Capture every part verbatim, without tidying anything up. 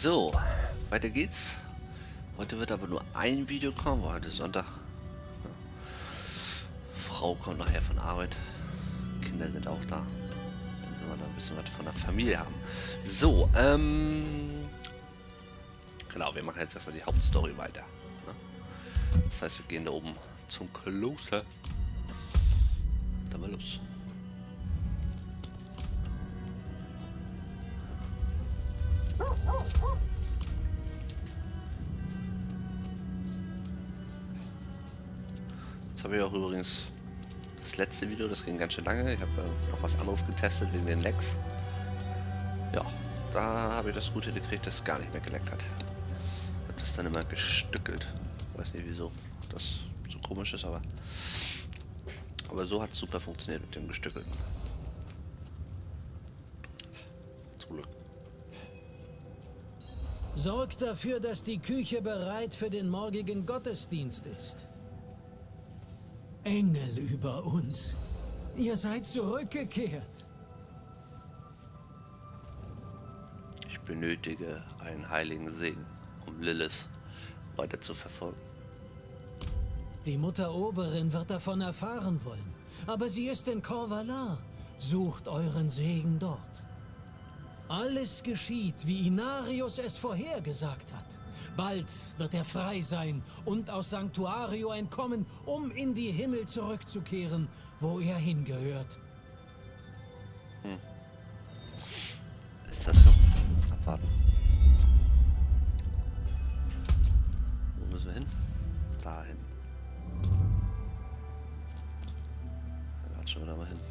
So, weiter geht's. Heute wird aber nur ein Video kommen, weil heute ist Sonntag. Ja. Frau kommt nachher von Arbeit. Kinder sind auch da. Dann will man da ein bisschen was von der Familie haben. So, ähm... genau, wir machen jetzt erstmal die Hauptstory weiter. Ja. Das heißt, wir gehen da oben zum Kloster. Dann mal los. Jetzt habe ich auch übrigens das letzte Video, das ging ganz schön lange. Ich habe äh, noch was anderes getestet wegen den Lags. Ja, da habe ich das gut hingekriegt, dass es gar nicht mehr geleckt hat. Ich habe das dann immer gestückelt. Weiß nicht wieso das so komisch ist, aber aber so hat es super funktioniert mit dem gestückelten. Zum Glück. Sorgt dafür, dass die Küche bereit für den morgigen Gottesdienst ist. Engel über uns, ihr seid zurückgekehrt. Ich benötige einen heiligen Segen, um Lilith weiter zu verfolgen. Die Mutter Oberin wird davon erfahren wollen, aber sie ist in Corvalar. Sucht euren Segen dort. Alles geschieht, wie Inarius es vorhergesagt hat. Bald wird er frei sein und aus Sanctuario entkommen, um in die Himmel zurückzukehren, wo er hingehört. Hm. Ist das so? Abwarten. Wo müssen wir hin? Dahin. Dann latschen wir da mal hin.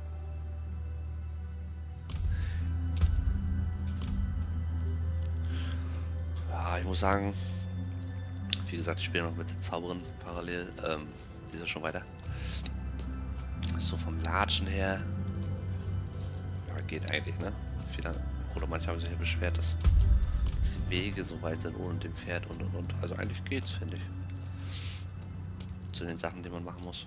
Ja, ich muss sagen, wie gesagt, ich spiele noch mit der Zauberin parallel. Ähm, die ist ja schon weiter. So vom Latschen her. Ja, geht eigentlich, ne? Viele, oder manche haben sich ja beschwert, dass, dass die Wege so weit sind ohne dem Pferd und und und. Also eigentlich geht's, finde ich. Zu den Sachen, die man machen muss.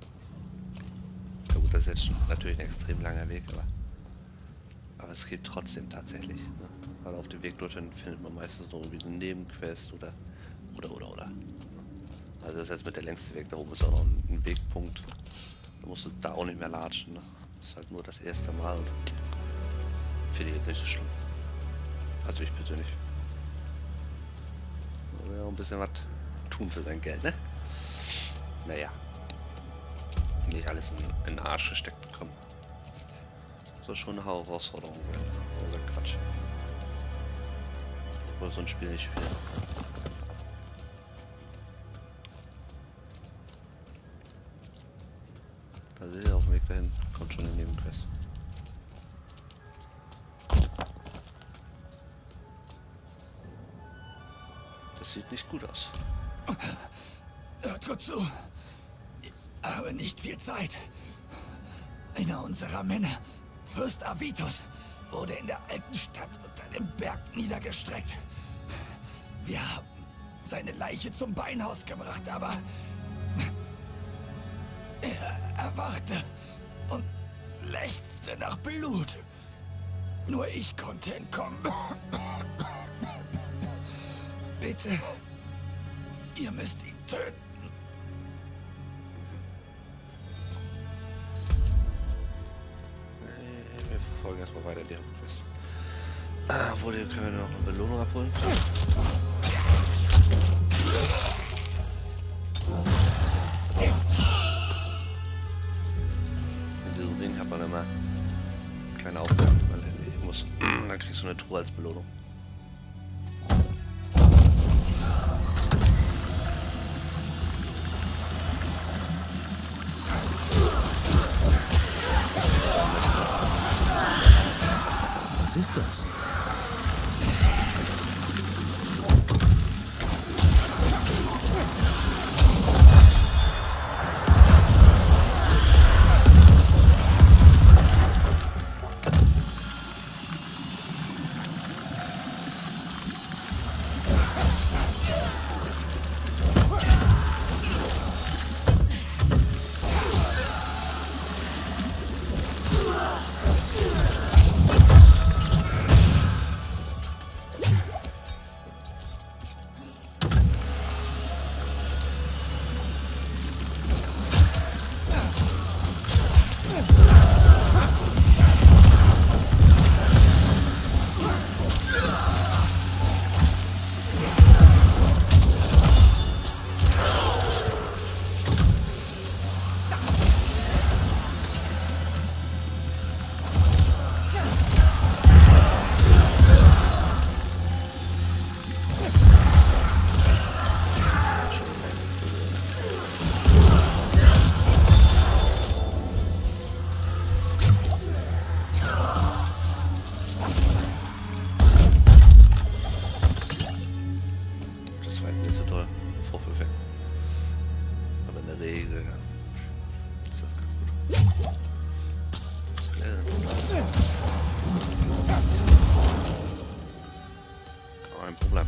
Ja gut, das ist jetzt schon natürlich ein extrem langer Weg, aber aber es geht trotzdem tatsächlich. Ne? Weil auf dem Weg dorthin findet man meistens noch irgendwie eine Nebenquest oder oder oder oder. Also das ist jetzt mit der längste Weg, da oben ist auch noch ein, ein Wegpunkt. Da musst du da auch nicht mehr latschen. Ne? Das ist halt nur das erste Mal und finde ich jetzt nicht so schlimm. Also ich persönlich. Ja, ein bisschen was tun für sein Geld, ne? Naja. Nicht alles in, in den Arsch gesteckt bekommen. Soll schon eine Herausforderung werden. Also Quatsch. Ich wollte so ein Spiel nicht spielen. Da seht ihr auf dem Weg dahin. Kommt schon eine Nebenquest. Das sieht nicht gut aus. Hört gut zu. Ich habe nicht viel Zeit. Einer unserer Männer, Fürst Avitus, wurde in der alten Stadt unter dem Berg niedergestreckt. Wir haben seine Leiche zum Beinhaus gebracht, aber er erwachte und lechzte nach Blut. Nur ich konnte entkommen. Bitte, ihr müsst ihn töten. Wir verfolgen erstmal weiter die Hauptquest. Ah, wo können wir noch eine Belohnung abholen? In diesem Ring hat man immer kleine Aufgaben, die man erledigen muss. Dann kriegst du eine Truhe als Belohnung. Was ist das? Kein Problem.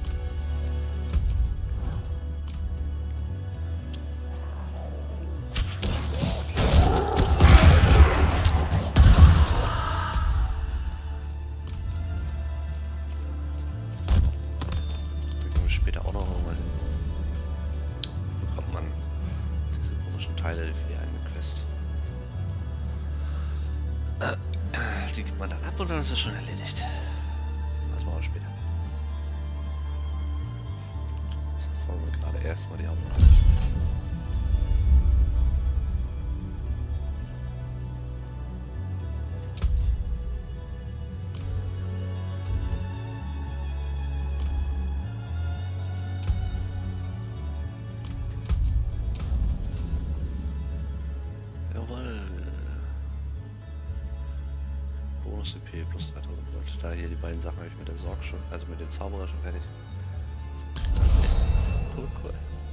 Die gibt man dann ab und dann ist es schon erledigt. Das machen wir später. Jetzt folgen wir gerade erstmal die Hauptsache. C P plus dreitausend Gold. Da hier die beiden Sachen habe ich mit der Sorg schon, also mit dem Zauberer schon fertig. Das ist echt cool, cool.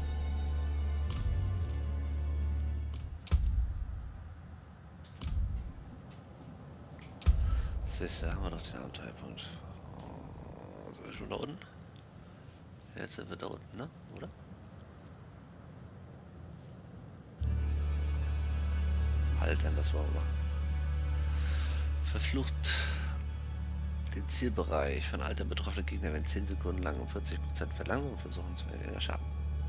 Siehst du, da haben wir noch den Abenteuerpunkt. Oh, sind wir schon da unten? Jetzt sind wir da unten, ne? Oder? Halt dann, das wollen wir machen. Verflucht den Zielbereich von alter betroffener Gegner, wenn zehn Sekunden lang um vierzig Prozent verlangsamt versuchen zu werden, erschaffen.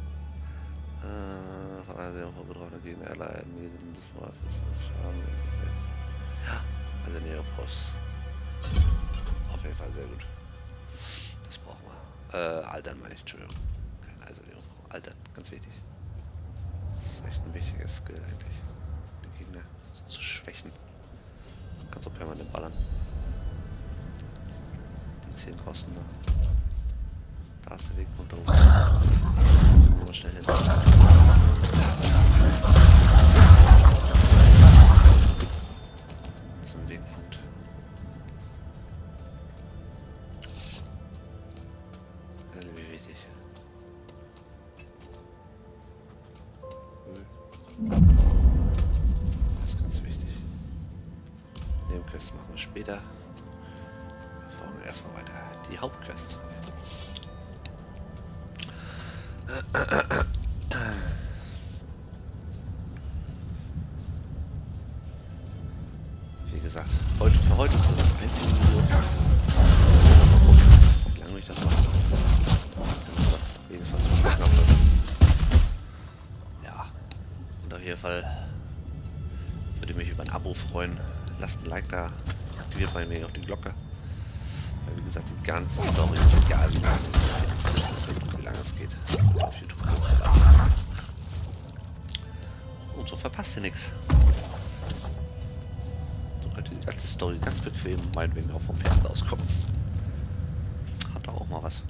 Äh, von einer von betroffener Gegner erleiden, das war Schaden. Ja, also Neopros. Auf jeden Fall sehr gut. Das brauchen wir. Äh, altern meine ich, Entschuldigung. Kein also Neopros. Altern, ganz wichtig. Das ist echt ein wichtiges Skill eigentlich. Die Gegner so zu schwächen. Kannst auch permanent ballern. Die zehn kosten da. Da ist der Wegpunkt da oben. Gehen wir schnell hin. Zum Wegpunkt. Das ist wie wichtig. Das ist ganz wichtig. Nebenquest machen wir später. Fahren wir erstmal weiter. Die Hauptquest. Wie gesagt, heute für heute ist das einzige Video. Wie lange ich das mache? Jedenfalls so knapp. Ja. Und auf jeden Fall würde mich über ein Abo freuen. Lasst ein Like da, aktiviert bei mir auch die Glocke. Weil wie gesagt, die ganze Story, egal wie lange es ist und wie lange es geht, auf YouTube hochgeladen. Und so verpasst ihr nichts. So könnt ihr die ganze Story ganz bequem meinetwegen auch vom Fernseher aus gucken. Hat doch auch mal was.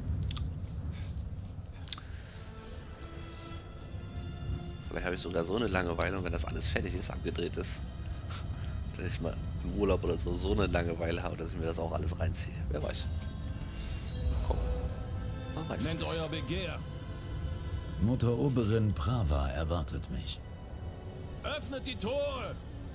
Vielleicht habe ich sogar so eine Langeweile und wenn das alles fertig ist, abgedreht ist, dass ich mal im Urlaub oder so so eine Langeweile habe, dass ich mir das auch alles reinziehe. Wer weiß. Komm. Man weiß. Nennt euer Begehr. Mutter Oberin Prava erwartet mich. Öffnet die Tore!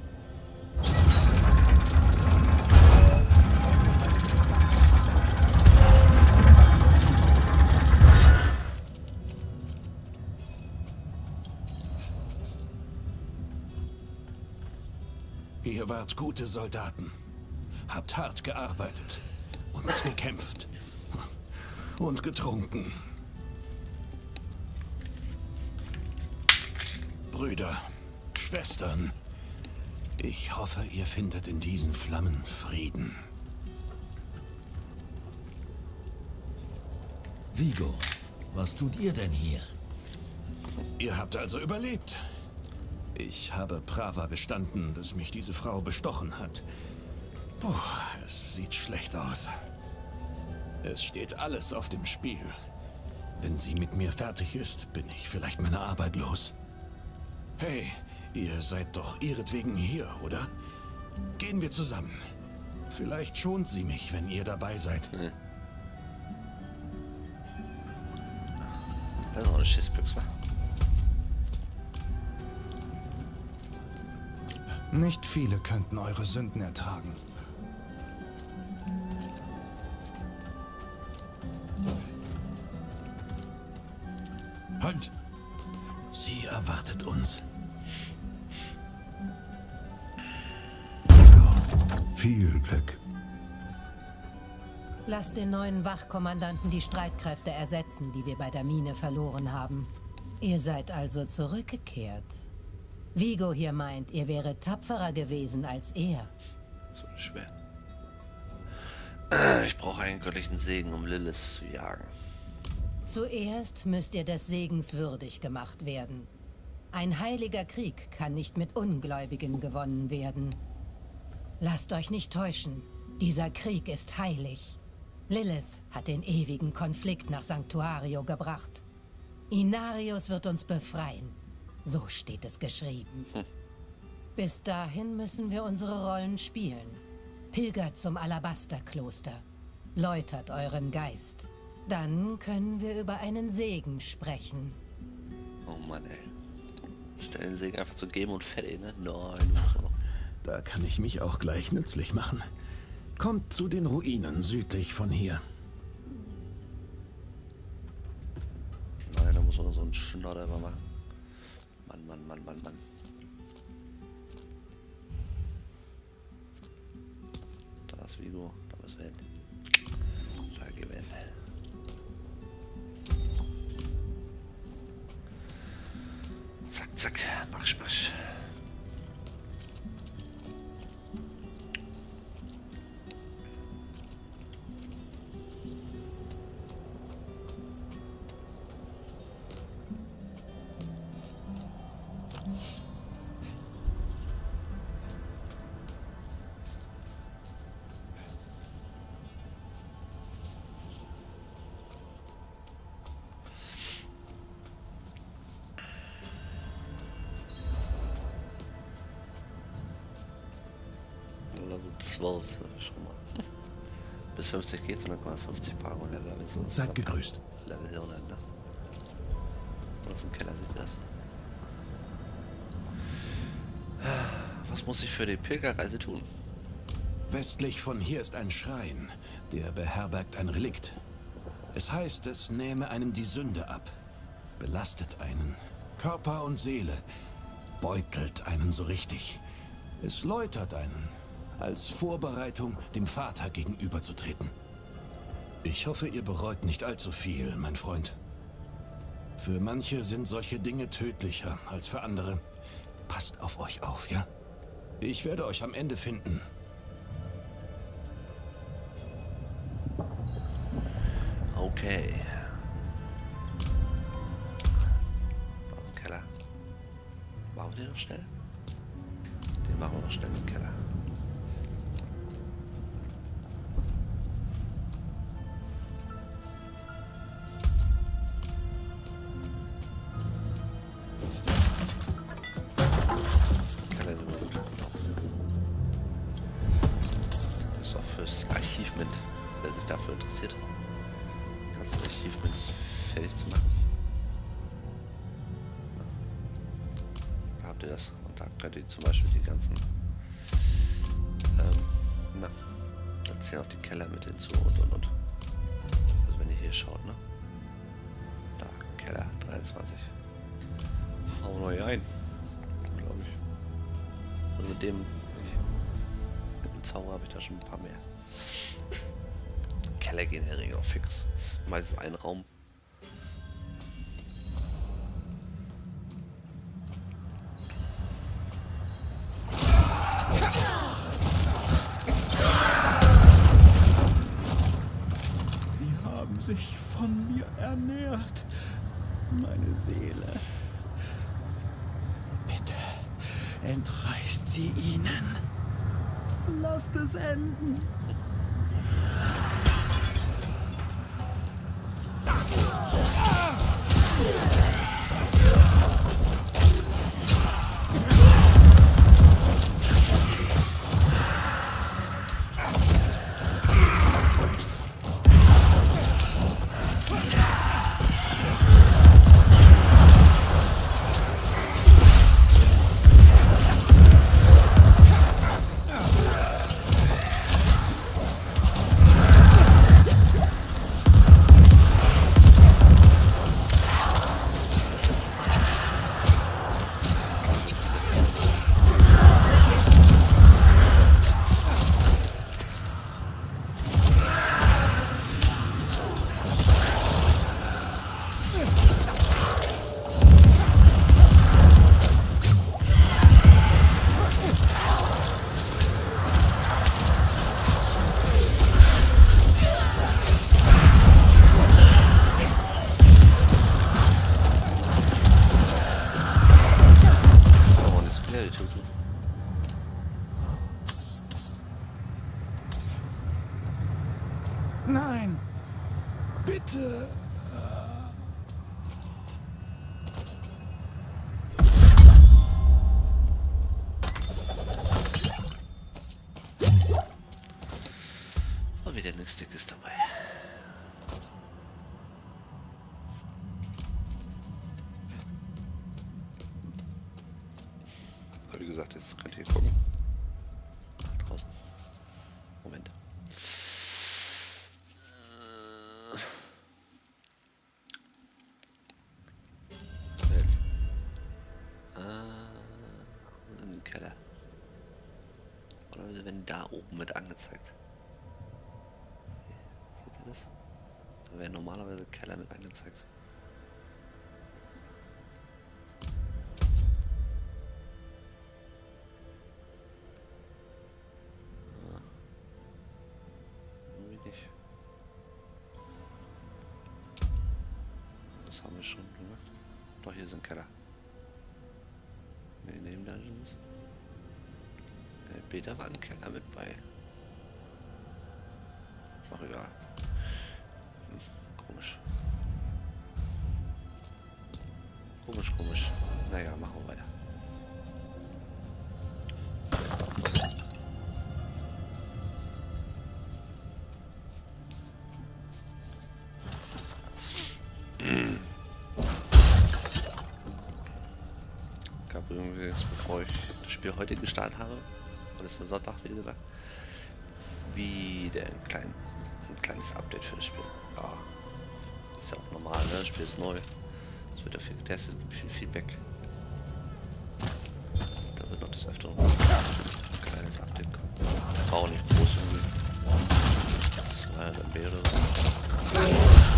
Ihr wart gute Soldaten, habt hart gearbeitet und gekämpft und getrunken. Brüder, Schwestern, ich hoffe, ihr findet in diesen Flammen Frieden. Vigo, was tut ihr denn hier? Ihr habt also überlebt. Ich habe Prava bestanden, bis mich diese Frau bestochen hat. Puh, es sieht schlecht aus. Es steht alles auf dem Spiel. Wenn sie mit mir fertig ist, bin ich vielleicht meine Arbeit los. Hey, ihr seid doch ihretwegen hier, oder? Gehen wir zusammen. Vielleicht schont sie mich, wenn ihr dabei seid. Hm. Das ist auch eine Schissbüchse, wa? Nicht viele könnten eure Sünden ertragen. Halt! Sie erwartet uns. Viel Glück. Lasst den neuen Wachkommandanten die Streitkräfte ersetzen, die wir bei der Mine verloren haben. Ihr seid also zurückgekehrt. Vigo hier meint, ihr wäret tapferer gewesen als er. So schwer. Ich brauche einen göttlichen Segen, um Lilith zu jagen. Zuerst müsst ihr des Segens würdig gemacht werden. Ein heiliger Krieg kann nicht mit Ungläubigen gewonnen werden. Lasst euch nicht täuschen. Dieser Krieg ist heilig. Lilith hat den ewigen Konflikt nach Sanctuario gebracht. Inarius wird uns befreien. So steht es geschrieben. Hm. Bis dahin müssen wir unsere Rollen spielen. Pilgert zum Alabasterkloster. Läutert euren Geist. Dann können wir über einen Segen sprechen. Oh Mann, ey. Stell den Segen einfach zu geben und fertig, ne? Nein. Da kann ich mich auch gleich nützlich machen. Kommt zu den Ruinen südlich von hier. Nein, da muss man so einen Schnodder machen. Mann, Mann, Mann, Mann, Mann. Da ist Vigo, da müssen wir hin. Da gewinnen. Zack, zack, marsch, marsch. zwölf, schon mal. Bis fünfzig geht's und dann kann man fünfzig Paragon Level. So seid gegrüßt. Level hier unten, ne? Aus dem Keller sieht das. Was muss ich für die Pilgerreise tun? Westlich von hier ist ein Schrein, der beherbergt ein Relikt. Es heißt, es nehme einem die Sünde ab, belastet einen, Körper und Seele, beutelt einen so richtig. Es läutert einen, als Vorbereitung, dem Vater gegenüberzutreten. Ich hoffe, ihr bereut nicht allzu viel, mein Freund. Für manche sind solche Dinge tödlicher als für andere. Passt auf euch auf, ja? Ich werde euch am Ende finden. Okay. Da ist ein Keller. Machen wir den noch schnell? Den machen wir noch schnell im Keller. Keller ist immer gut. Das ist auch fürs Achievement, wer sich dafür interessiert. Das Achievement fertig zu machen. Da habt ihr das. Und da könnt ihr zum Beispiel die ganzen ähm, na, da zählen auch die Keller mit hinzu und und und. Also wenn ihr hier schaut, ne? Da, Keller dreiundzwanzig. Hauen wir neu ein. Glaube ich. Also mit dem mit dem Zauber habe ich da schon ein paar mehr. Keller gehen in der Regel auch fix. Meistens ein Raum. Sie haben sich von mir ernährt, meine Seele. Bitte, entreißt sie ihnen. Lasst es enden. bitte. Und wieder nichts Dickes dabei. Aber wie gesagt, jetzt könnt ihr gucken. Draußen. Moment. Jetzt. Ah, in den Keller. Oder wir werden da oben mit angezeigt. Seht ihr das? Da wäre normalerweise Keller mit angezeigt. Ah. Irgendwie nicht. Das haben wir schon gemacht. Doch, hier ist ein Keller. Ne, neben Dungeons. Äh, Beta war ein Keller mit bei. Ach egal. Hm, komisch. Komisch, komisch. Naja, machen wir weiter. Gab übrigens, bevor ich das Spiel heute gestartet habe, und es ist der Sonntag, wie gesagt, wieder ein, klein, ein kleines Update für das Spiel. Ja, ist ja auch normal, ne? Das Spiel ist neu. Es wird dafür getestet, gibt viel Feedback. Da wird noch das Öfteren ein kleines Update kommen. Ich brauche nicht groß irgendwie. Zwei M B oder so.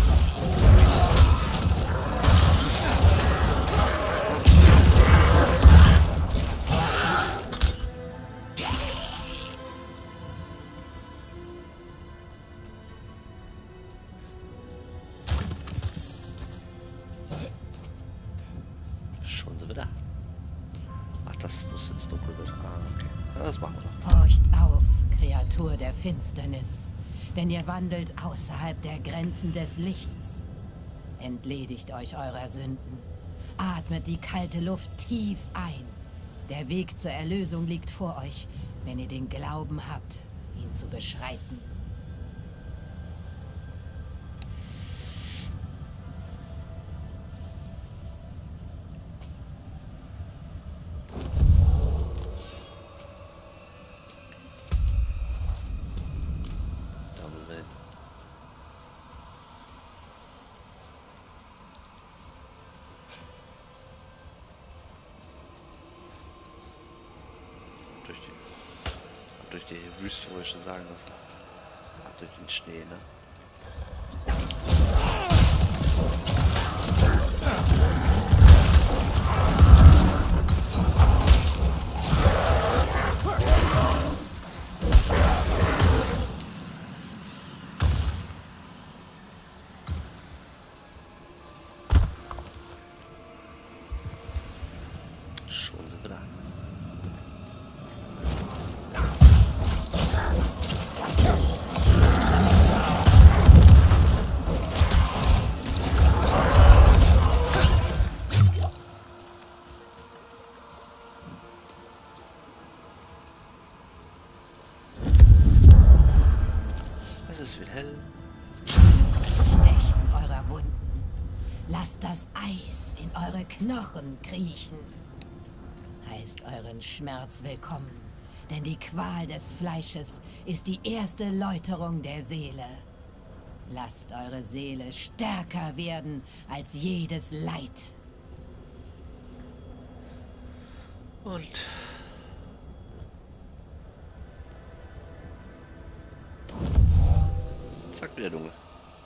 Horcht auf, Kreatur der Finsternis, denn ihr wandelt außerhalb der Grenzen des Lichts. Entledigt euch eurer Sünden. Atmet die kalte Luft tief ein. Der Weg zur Erlösung liegt vor euch, wenn ihr den Glauben habt, ihn zu beschreiten. Durch die Wüste, wollte ich schon sagen, das durch den Schnee, ne? Schon sind wir da. Stechen eurer Wunden. Lasst das Eis in eure Knochen kriechen. Heißt euren Schmerz willkommen, denn die Qual des Fleisches ist die erste Läuterung der Seele. Lasst eure Seele stärker werden als jedes Leid. Und zack, wieder dunkel.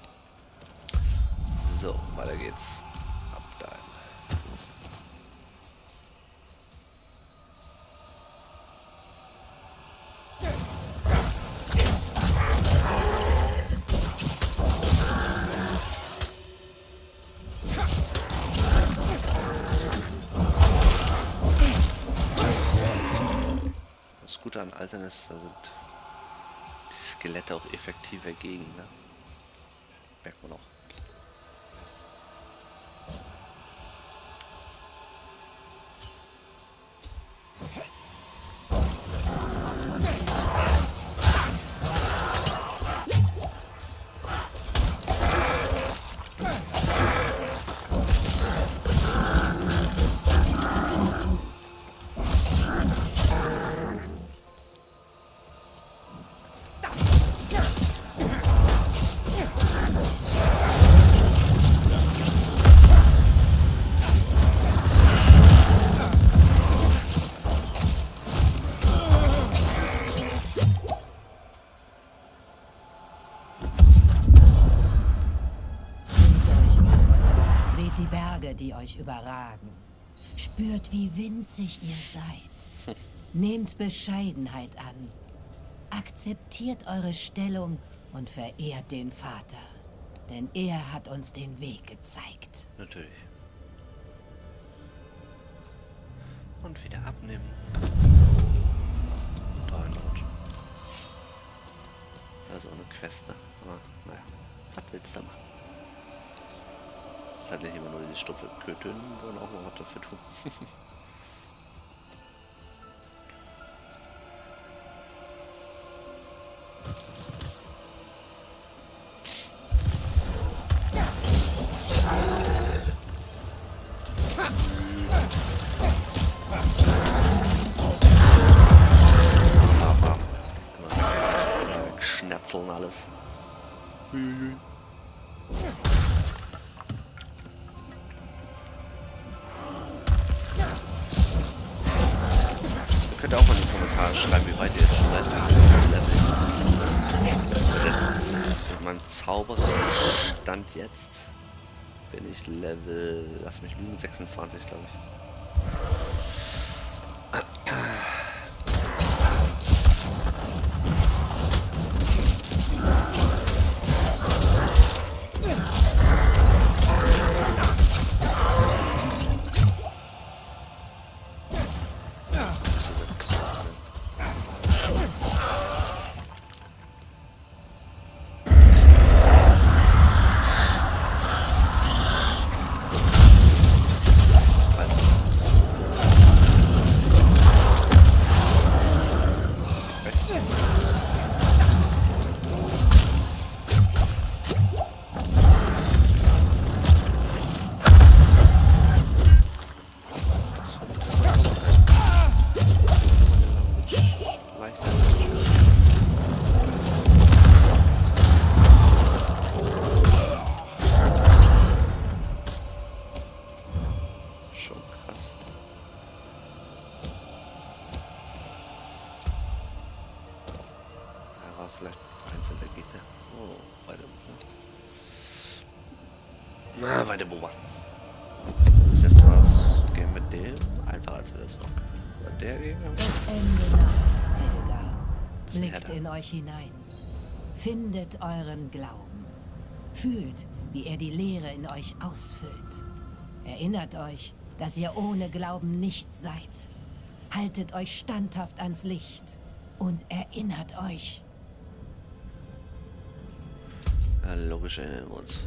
So, weiter geht's. Ab dahin. Das Gute an Altern ist, da sind die Skelette auch effektiver gegen, ne? Merkt man auch. Berge, die euch überragen. Spürt, wie winzig ihr seid. Nehmt Bescheidenheit an. Akzeptiert eure Stellung und verehrt den Vater. Denn er hat uns den Weg gezeigt. Natürlich. Und wieder abnehmen. dreihundert. Also eine Quest, ne? Aber naja, was willst du machen? Das ist halt nicht immer nur die stumpfe Kötönen, sondern auch mal was dafür tun. Schnetzeln alles. Hui. Ihr könnt auch mal in die Kommentare schreiben, wie weit ihr jetzt schon seid. Level. Mit meinem Zauberer Stand jetzt bin ich Level, lass mich lügen, sechsundzwanzig, glaube ich. Vielleicht vereinzelte Gegner. Oh, weiter. Na, weiter beobachten. Bis jetzt war es Game mit dem einfach als wir das war. Bei der Gegner. Das Ende naht, Pilger. Blickt in euch hinein. Findet euren Glauben. Fühlt, wie er die Leere in euch ausfüllt. Erinnert euch, dass ihr ohne Glauben nicht seid. Haltet euch standhaft ans Licht und erinnert euch. Ja, logisch erinnern wir uns.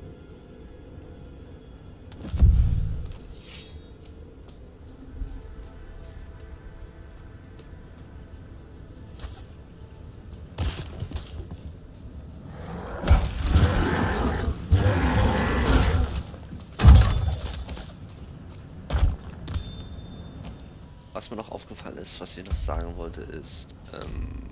Was mir noch aufgefallen ist, was ich noch sagen wollte, ist, ähm,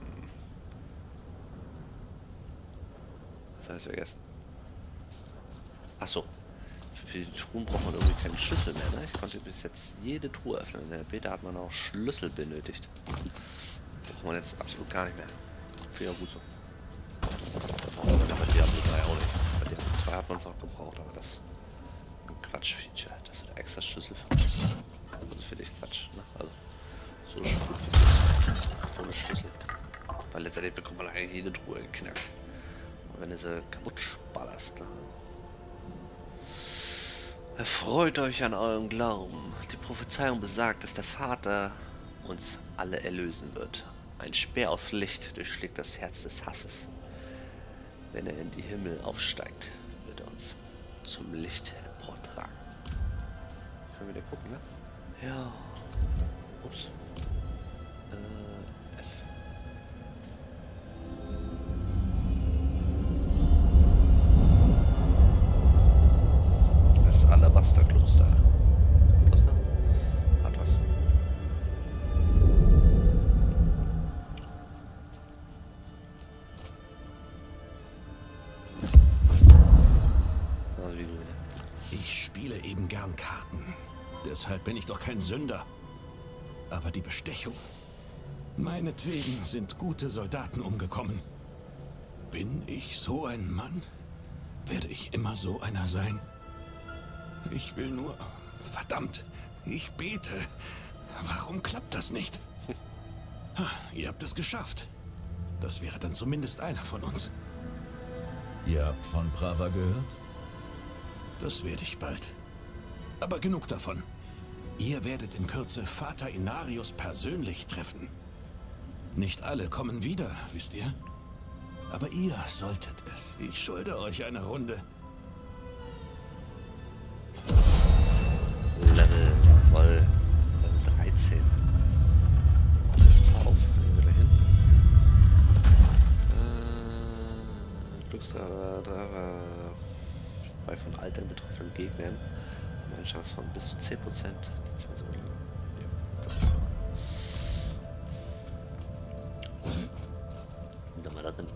was habe ich vergessen? Achso, für die Truhen braucht man irgendwie keinen Schlüssel mehr, ne? Ich konnte bis jetzt jede Truhe öffnen. In der Beta hat man auch Schlüssel benötigt. Braucht man jetzt absolut gar nicht mehr. Finde ich auch gut so. Ja, bei Diablo drei auch nicht. Bei Diablo zwei hat man es auch gebraucht, aber das ist ein Quatsch-Feature. Das ist ein extra Schlüssel für mich. Das finde ich Quatsch, ne? Also, so ist gut fürs ohne Schlüssel. Weil letztendlich bekommt man eigentlich jede Truhe geknackt. Und wenn du sie kaputt ballerst, ne? Erfreut euch an eurem Glauben. Die Prophezeiung besagt, dass der Vater uns alle erlösen wird. Ein Speer aus Licht durchschlägt das Herz des Hasses. Wenn er in die Himmel aufsteigt, wird er uns zum Licht emportragen. Können wir wieder gucken, ne? Ja. Ups. Äh, F. Das Alabasterkloster. Kloster? Hat was. Also wie gut. Ich spiele eben gern Karten. Deshalb bin ich doch kein Sünder. Aber die Bestechung. Meinetwegen sind gute Soldaten umgekommen. Bin ich so ein Mann? Werde ich immer so einer sein? Ich will nur... Verdammt, ich bete. Warum klappt das nicht? Ha, ihr habt es geschafft. Das wäre dann zumindest einer von uns. Ihr habt von Prava gehört? Das werde ich bald. Aber genug davon. Ihr werdet in Kürze Vater Inarius persönlich treffen. Nicht alle kommen wieder, wisst ihr? Aber ihr solltet es. Ich schulde euch eine Runde. Level voll. Level dreizehn. Alles drauf. Wieder hin. Äh, Glückstreffer bei von Altern betroffenen Gegnern. Eine Chance von bis zu zehn Prozent. Da mal da drin.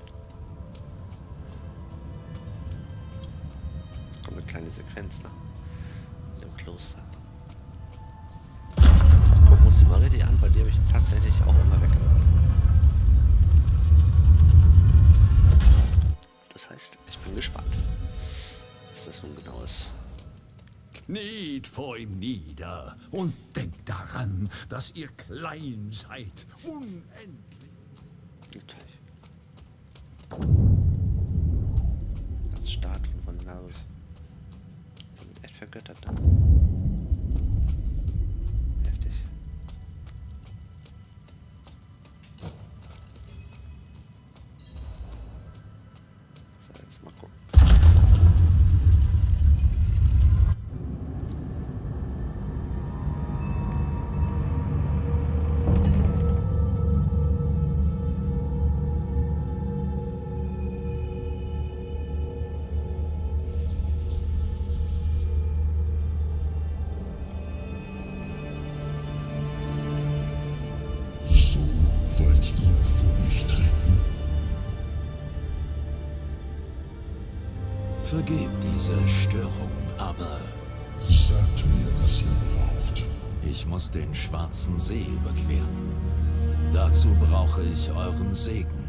Kommt eine kleine Sequenz, ne? Im Kloster. Jetzt gucken wir uns die mal richtig an, weil die habe ich tatsächlich auch immer weggemacht. Das heißt, ich bin gespannt, was das nun genau ist. Kniet vor ihm nieder und denkt daran, dass ihr klein seid. Unendlich. Natürlich. Als Start von von Narus. Die sind echt vergöttert da. Heftig. So, jetzt mal gucken. Vergebt diese Störung, aber... Sagt mir, was ihr braucht. Ich muss den Schwarzen See überqueren. Dazu brauche ich euren Segen.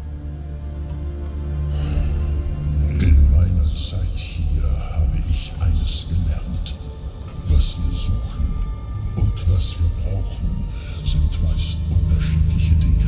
In meiner Zeit hier habe ich eines gelernt. Was wir suchen und was wir brauchen, sind meist unterschiedliche Dinge.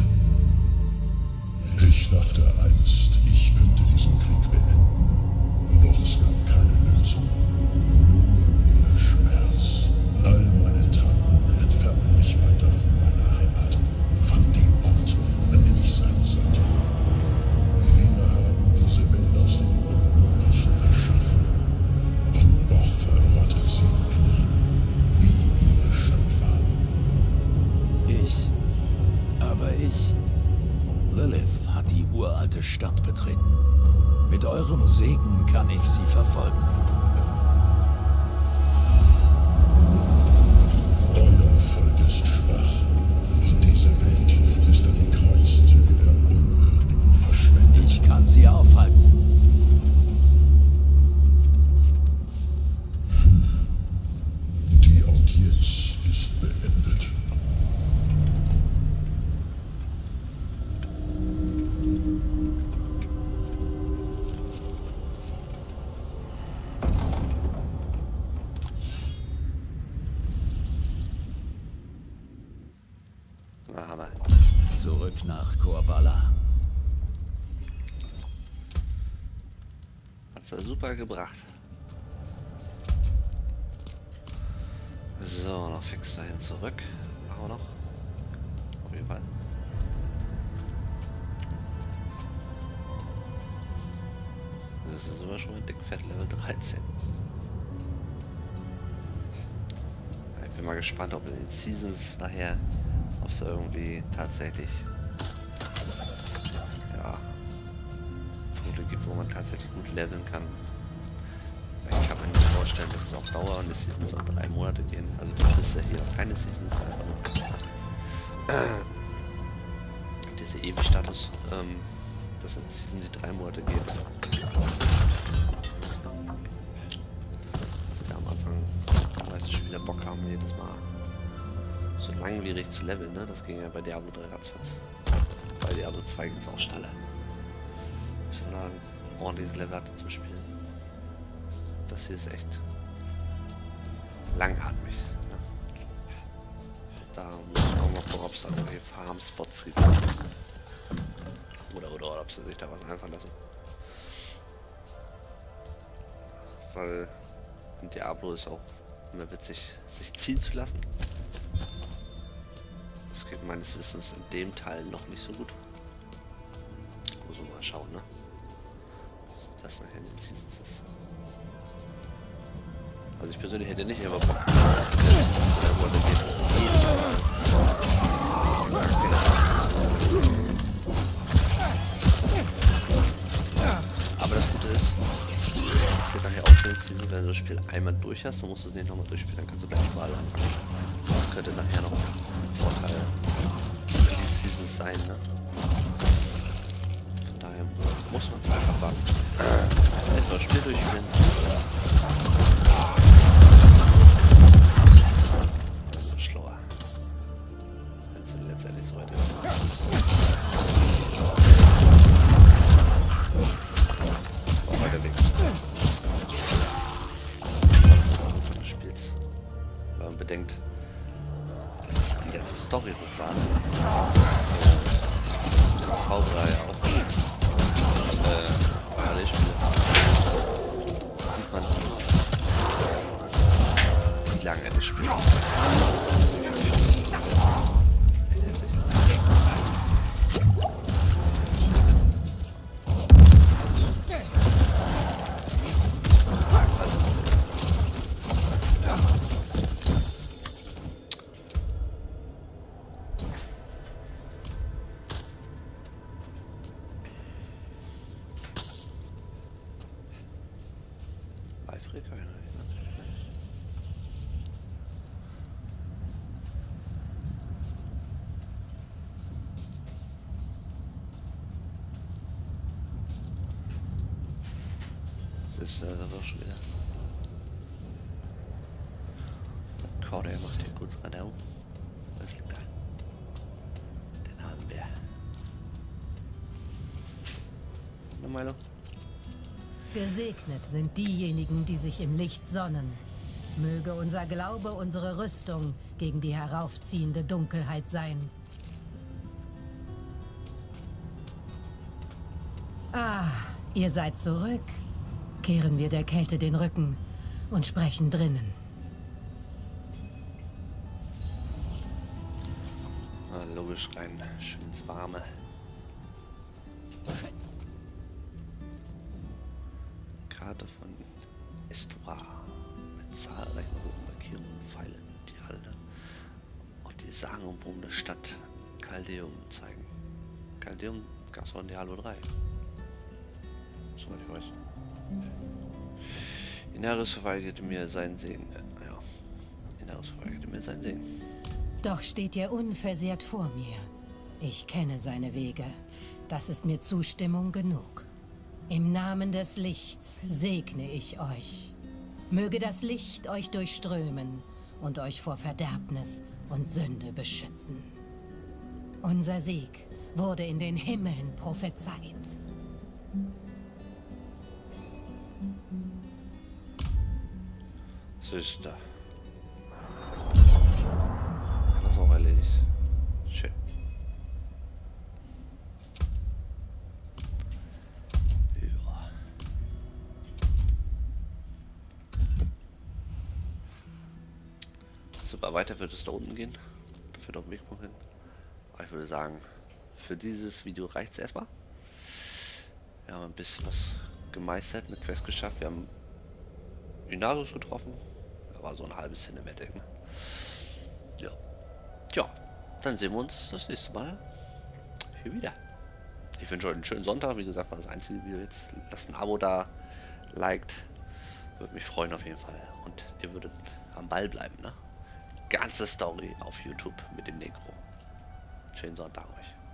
Ich dachte einst, ich könnte diesen Krieg beenden. Doch es gab keine Lösung, nur mehr Schmerz. All meine Taten entfernten mich weiter von meiner Heimat, von dem Ort, an dem ich sein sollte. Wir haben diese Welt aus dem Unmöglichen erschaffen. Und doch verrottet sie im Inneren, wie ihre Schöpfer. Ich... Aber ich... Lilith hat die uralte Stadt betreten. Mit eurem Segen kann ich sie verfolgen. Euer Volk ist schwach. Und diese Welt ist an die Kreuzzüge der Unwürdigen verschwendet. Ich kann sie aufhalten. Die Audienz ist beendet. Zurück nach Korvala. Hat's ja super gebracht. So, noch fix dahin zurück. Machen wir noch. Auf jeden Fall. Das ist sogar schon ein dickfett Level dreizehn. Ich bin mal gespannt, ob in den Seasons nachher, ob es da irgendwie tatsächlich ja Punkte gibt, wo man tatsächlich gut leveln kann. Ich kann mir nicht vorstellen, dass es auf Dauer und die Seasons auch drei Monate gehen. Also das ist ja hier noch keine Seasons, einfach nur äh, dieser Ewig-Status, ähm, dass eine Season die drei Monate geht. Da am Anfang meistens schon wieder Bock haben, jedes Mal so langwierig zu leveln, ne? Das ging ja bei Diablo drei ratzfatz. Bei Diablo zwei ging es auch schneller. Bis man da ein ordentliches Level hatte zum Spielen. Das hier ist echt langatmig. Ne? Da muss ich auch mal gucken, ob es da irgendwelche Farm-Spots gibt. Oder, oder, oder ob sie sich da was einfallen lassen. Weil in Diablo ist auch immer witzig, sich ziehen zu lassen. Das geht meines Wissens in dem Teil noch nicht so gut. Muss man mal schauen, ne? Das nachher in den Seasons ist. Also ich persönlich hätte nicht immer Bock. Aber das Gute ist, das geht nachher auch für den Season, wenn du das Spiel einmal durch hast, du musst es nicht nochmal durchspielen, dann kannst du gleich überall anfangen. Das könnte nachher noch ein Vorteil für die Seasons sein, ne? Von daher muss man es einfach warten. Jetzt das Spiel durchspielen. Das wird schlauer. Wenn es letztendlich so weit ist. Auch weiter weg. Wenn du spielst. Wenn man bedenkt, das ist die ganze Story hochladen. Der Zauberer ja auch. Äh, parallel spielt. Sieht man, wie lange er das spielt. Das ist also auch schon wieder. Corday macht hier kurz Radau. Was liegt da? Den haben wir. Eine Meinung? Gesegnet sind diejenigen, die sich im Licht sonnen. Möge unser Glaube unsere Rüstung gegen die heraufziehende Dunkelheit sein. Ah, ihr seid zurück. Kehren wir der Kälte den Rücken und sprechen drinnen. Na, logisch rein, schön ins Warme. Karte von Estoir mit zahlreichen roten Markierungen und Pfeilen, die alle auch die sagenumwobene Stadt Caldeum zeigen. Caldeum gab es auch in Diablo drei. Soweit ich weiß. Inaris verweigerte mir seinen Segen. Ja, Inaris verweigerte mir seinen Segen. Doch steht ihr unversehrt vor mir. Ich kenne seine Wege. Das ist mir Zustimmung genug. Im Namen des Lichts segne ich euch. Möge das Licht euch durchströmen und euch vor Verderbnis und Sünde beschützen. Unser Sieg wurde in den Himmeln prophezeit. Sister. Das ist auch erledigt. Schön. Ja. Super, weiter wird es da unten gehen. Da führt auch ein Weg noch hin. Aber ich würde sagen, für dieses Video reicht es erstmal. Wir haben ein bisschen was gemeistert, eine Quest geschafft. Wir haben Inaris getroffen. War so ein halbes Cinematic, ne? Ja. Tja, dann sehen wir uns das nächste Mal hier wieder. Ich wünsche euch einen schönen Sonntag. Wie gesagt, war das einzige Video jetzt. Lasst ein Abo da, liked. Würde mich freuen auf jeden Fall. Und ihr würdet am Ball bleiben, ne? Ganze Story auf YouTube mit dem Negro. Schönen Sonntag euch.